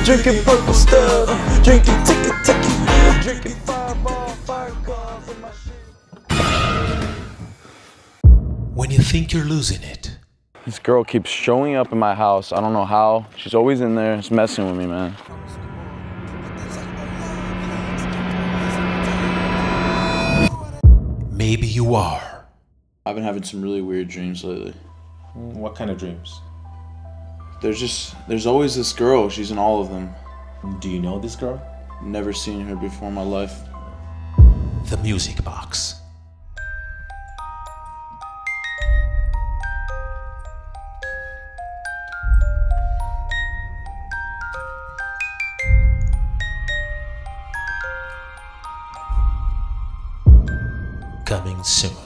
Drinking purple stuff, drinking ticky, drinking fireball, fire cars in my shit. When you think you're losing it, This girl keeps showing up in my house. I don't know how. She's always in there. It's messing with me, man. maybe you are. I've been having some really weird dreams lately. What kind of dreams? There's always this girl. She's in all of them. Do you know this girl? Never seen her before in my life. The Music Box. Coming soon.